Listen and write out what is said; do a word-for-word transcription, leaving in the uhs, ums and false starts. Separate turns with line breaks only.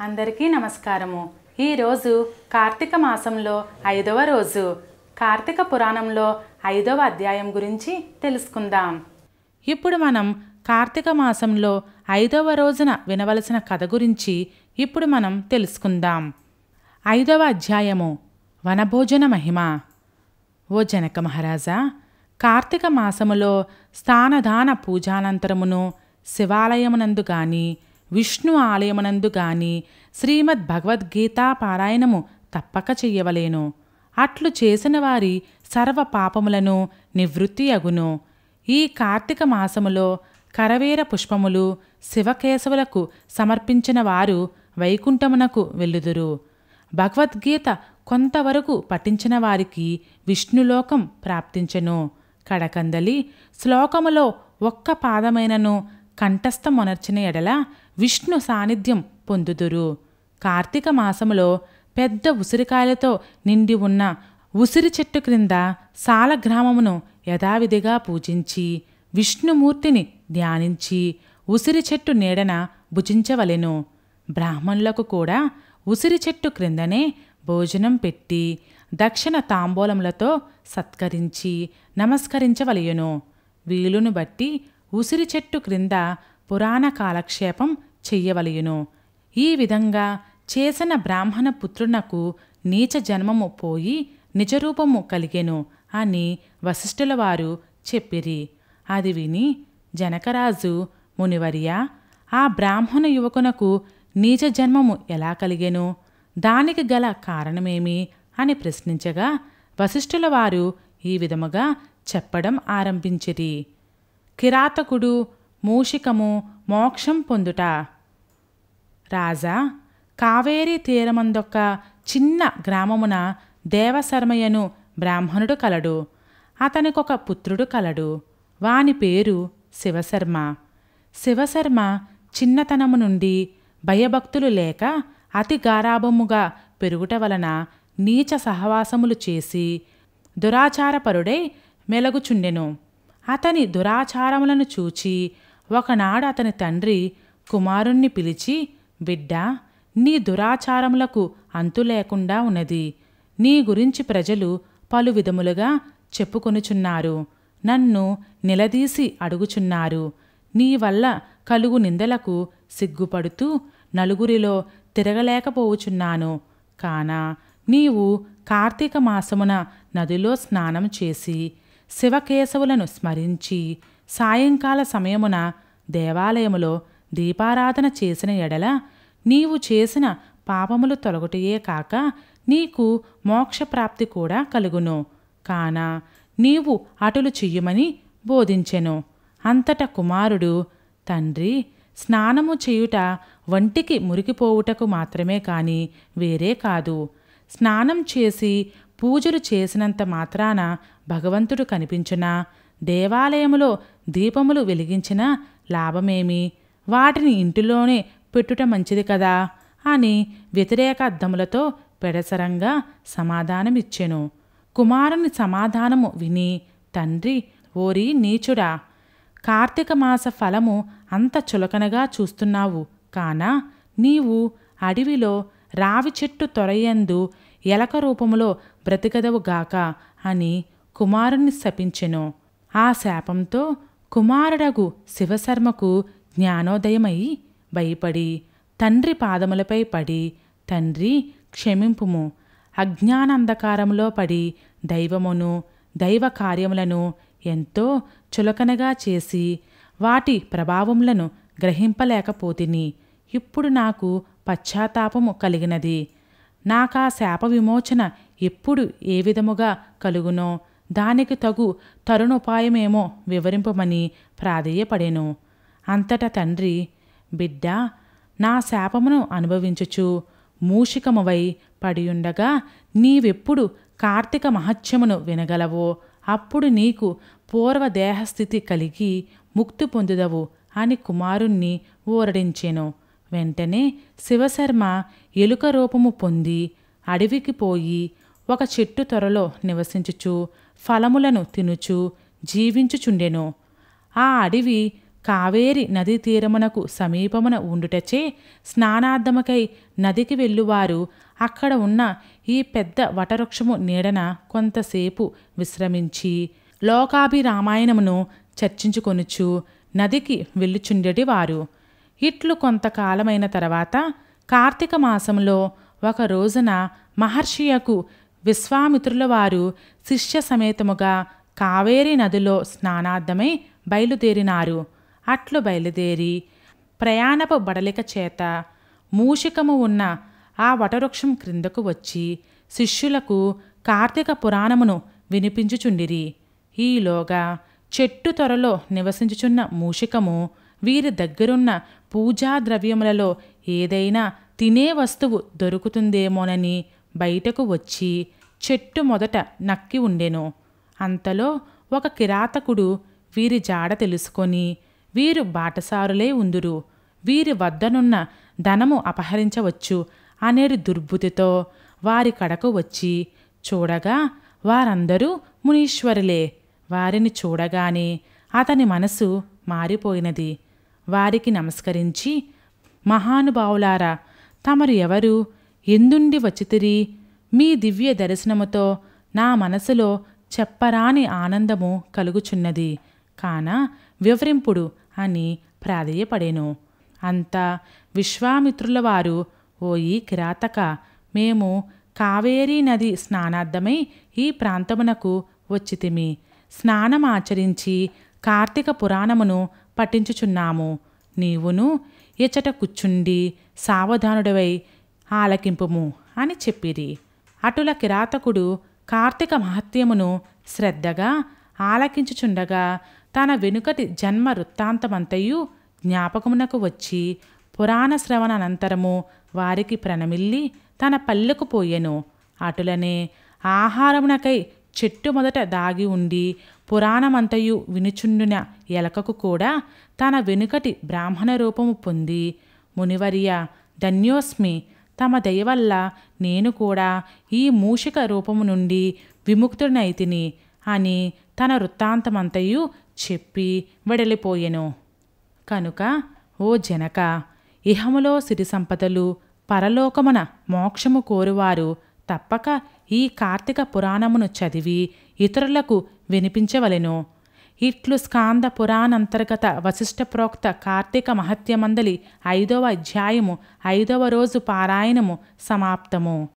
అందరికీ నమస్కారము। ఈ రోజు కార్తీక మాసంలో ఐదవ రోజు కార్తీక పురాణంలో ఐదవ అధ్యాయం గురించి తెలుసుకుందాం। ఇప్పుడు మనం కార్తీక మాసంలో ఐదవ రోజున వినవలసిన కథ గురించి ఇప్పుడు మనం తెలుసుకుందాం। ఐదవ అధ్యాయము వనభోజన మహిమ। ఓ జనక మహారాజా, కార్తీక మాసములో స్థానదాన పూజానంతరమును శివాలయమునందు గాని విష్ణు ఆలయమునందు గాని శ్రీమద్ భగవద్గీతా పారాయణము తప్పక చెయ్యవలేను। అట్లు చేసిన వారి సర్వ పాపములను నివృత్తి అగును। ఈ కార్తీక మాసములో కరవేర పుష్పములు శివకేశవులకు సమర్పించిన వారు వైకుంఠమునకు వెళ్ళుదురు। భగవద్గీత కొంతవరకు పఠించిన వారికి విష్ణులోకం ప్రాప్తించెను। కడకందలి శ్లోకములో ఒక్క పాదమైనను కంఠస్థమొనర్చిన ఎడల విష్ణు సాన్నిధ్యం పొందుదురు। కార్తీక మాసములో పెద్ద ఉసిరికాయలతో నిండి ఉన్న ఉసిరి చెట్టు క్రింద సాలగ్రామమును యథావిధిగా పూజించి విష్ణుమూర్తిని ధ్యానించి ఉసిరి చెట్టు నీడన భుజించవలెను। బ్రాహ్మణులకు కూడా ఉసిరి చెట్టు క్రిందనే భోజనం పెట్టి దక్షిణ తాంబూలములతో సత్కరించి నమస్కరించవలయును। వీలును బట్టి ఉసిరి చెట్టు క్రింద పురాణ కాలక్షేపం చెయ్యవలయును। ఈ విధంగా చేసిన బ్రాహ్మణ పుత్రునకు నీచ జన్మము పోయి నిజరూపము కలిగెను అని వశిష్ఠుల వారు చెప్పిరి। అది విని జనకరాజు, మునివర్య, ఆ బ్రాహ్మణ యువకునకు నీచ జన్మము ఎలా కలిగెను, దానికి గల కారణమేమి అని ప్రశ్నించగా వశిష్ఠుల వారు ఈ విధముగా చెప్పడం ఆరంభించిరి। కిరాతకుడు మూషికము మోక్షం పొందుట। రాజా, కావేరీ తీరమందొక్క చిన్న గ్రామమున దేవశర్మయ్యను బ్రాహ్మణుడు కలడు। అతనికొక పుత్రుడు కలడు। వాని పేరు శివశర్మ। శివశర్మ చిన్నతనము నుండి భయభక్తులు లేక అతి గారాభముగా పెరుగుట వలన నీచ సహవాసములు చేసి దురాచారపరుడై మెలగుచుండెను। అతని దురాచారములను చూచి ఒకనాడు అతని తండ్రి కుమారుణ్ణి పిలిచి, బిడ్డా, నీ దురాచారములకు అంతు లేకుండా ఉన్నది। నీ గురించి ప్రజలు పలు విధములుగా చెప్పుకొనుచున్నారు, నన్ను నిలదీసి అడుగుచున్నారు। నీ వల్ల కలుగు నిందలకు సిగ్గుపడుతూ నలుగురిలో తిరగలేకపోవుచున్నాను। కాన నీవు కార్తీక మాసమున నదిలో స్నానం చేసి శివకేశవులను స్మరించి సాయంకాల సమయమున దేవాలయములో దీపారాధన చేసిన ఎడల నీవు చేసిన పాపములు తొలగుటయే కాక నీకు మోక్షప్రాప్తి కూడా కలుగును। కాన నీవు అటులు చెయ్యమని బోధించెను। అంతట కుమారుడు, తండ్రి, స్నానము చేయుట వంటికి మురికిపోవుటకు మాత్రమే కాని వేరే కాదు। స్నానం చేసి పూజలు చేసినంత మాత్రాన భగవంతుడు కనిపించునా, దేవాలయములో దీపములు వెలిగించిన లాభమేమి, వాటిని ఇంటిలోనే పెట్టుట మంచిది కదా అని వ్యతిరేక అద్దములతో పెడసరంగా సమాధానమిచ్చెను। కుమారుని సమాధానము విని తండ్రి, ఓరి నీచుడా, కార్తీక మాస ఫలము అంత చులకనగా చూస్తున్నావు కానా నీవు అడవిలో రావి చెట్టు తొరయందు ఎలక రూపములో బ్రతికదవుగాక అని కుమారుణ్ణి శపించెను। ఆ శాపంతో కుమారుడగు శివశర్మకు జ్ఞానోదయమై భయపడి తండ్రి పాదములపై పడి, తండ్రి క్షమింపుము, అజ్ఞానంధకారములో పడి దైవమును దైవ కార్యములను ఎంతో చులకనగా చేసి వాటి ప్రభావములను గ్రహింపలేకపోతిని। ఇప్పుడు నాకు పశ్చాత్తాపము కలిగినది। నాకా శాప విమోచన ఎప్పుడు ఏ విధముగా కలుగునో దానికి తగు తరుణోపాయమేమో వివరింపమని ప్రాధేయపడెను। అంతటా తండ్రి, బిడ్డా, నా శాపమును అనుభవించుచు మూషికమువై పడియుండగా నీవెప్పుడు కార్తీక మహత్యమును వినగలవో అప్పుడు నీకు పూర్వ దేహస్థితి కలిగి ముక్తి పొందుదవు అని కుమారుణ్ణి ఊరడించెను। వెంటనే శివశర్మ ఎలుక రూపము పొంది అడవికి పోయి ఒక చెట్టు త్వరలో నివసించుచు ఫలములను తినుచు జీవించుచుండెను। ఆ అడవి కావేరి నదీ తీరమునకు సమీపమున ఉండుటచే స్నానార్థమకై నదికి వెళ్ళువారు అక్కడ ఉన్న ఈ పెద్ద వటవృక్షము నీడన కొంతసేపు విశ్రమించి లోకాభిరామాయణమును చర్చించుకొనుచు నదికి వెళ్ళుచుండెడివారు. ఇట్లు కొంతకాలమైన తర్వాత కార్తీక మాసంలో ఒక రోజున మహర్షియకు విశ్వామిత్రుల వారు శిష్య సమేతముగా కావేరీ నదిలో స్నానార్థమై బయలుదేరినారు. అట్లు బయలుదేరి ప్రయాణపు బడలిక చేత మూషికము ఉన్న ఆ వటవృక్షం క్రిందకు వచ్చి శిష్యులకు కార్తీక పురాణమును వినిపించుచుండిరి. ఈలోగా చెట్టు త్వరలో నివసించుచున్న మూషికము వీరి దగ్గరున్న పూజా ద్రవ్యములలో ఏదైనా తినే వస్తువు దొరుకుతుందేమోనని బయటకు వచ్చి చెట్టు మొదట నక్కి ఉండెను. అంతలో ఒక కిరాతకుడు వీరి జాడ తెలుసుకొని వీరు బాటసారులే ఉందురు, వీరి వద్దనున్న ధనము అపహరించవచ్చు అనేడు దుర్బుద్ధితో వారి కడకు వచ్చి చూడగా వారందరూ మునీశ్వరులే. వారిని చూడగానే అతని మనసు మారిపోయినది. వారికి నమస్కరించి, మహానుభావులారా, తమరు ఎవరు? ఎందుండి వచ్చితిరి? మీ దివ్య దర్శనముతో నా మనసులో చెప్పరాని ఆనందము కలుగుచున్నది, కాన వివరింపుడు అని ప్రాధేయపడెను. అంతా విశ్వామిత్రుల వారు, ఓయి కిరాతక, మేము కావేరీ నది స్నానార్థమై ఈ ప్రాంతమునకు వచ్చితిమి. స్నానమాచరించి కార్తీక పురాణమును పఠించుచున్నాము. నీవును ఎచట కూర్చుండి సావధానుడవై ఆలకింపుము అని చెప్పిరి. అటుల కిరాతకుడు కార్తీక మహత్యమును శ్రద్ధగా ఆలకించుచుండగా తన వెనుకటి జన్మ వృత్తాంతమంతయు జ్ఞాపకమునకు వచ్చి పురాణ శ్రవణ అనంతరము వారికి ప్రణమిల్లి తన పల్లెకు పోయెను. అటులనే ఆహారమునకై చెట్టు మొదట దాగి ఉండి పురాణమంతయు వినుచుండున ఎలకకు కూడా తన వెనుకటి బ్రాహ్మణ రూపము పొంది, మునివర్య ధన్యోస్మి, తమ దయవల్ల నేను కూడా ఈ మూషిక రూపము నుండి విముక్తుడనైతిని అని తన వృత్తాంతమంతయు చెప్పి వెడలిపోయెను. కనుక ఓ జనక, ఇహములో సిరి సంపదలు, పరలోకమున మోక్షము కోరువారు తప్పక ఈ కార్తీక పురాణమును చదివి ఇతరులకు వినిపించవలెను. ఇట్లు స్కాంద పురాణంతర్గత వశిష్ఠ ప్రోక్త కార్తీక మహత్యమందలి ఐదవ అధ్యాయము ఐదవ రోజు పారాయణము సమాప్తము.